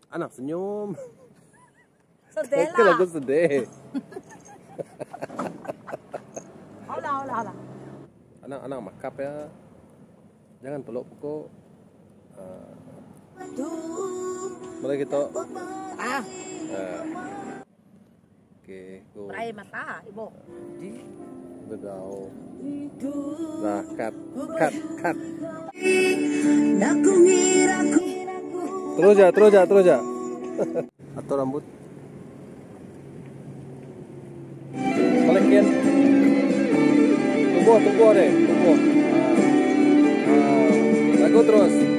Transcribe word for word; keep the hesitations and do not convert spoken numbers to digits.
Anak senyum. Sedih Itu lah. lagu sedih. Hola, hola, hola. Anak-anak makap ya. Jangan peluk pukul. Uh, Boleh kita. Ah, Uh, Oke, go. berai mata, ibu. Di bedau. Nah, cut, cut, cut. Terus ya, terus ya, terus ya. Atau rambut. Balikin. Tunggu, tunggu deh, tunggu. Ah, ah, lagu terus.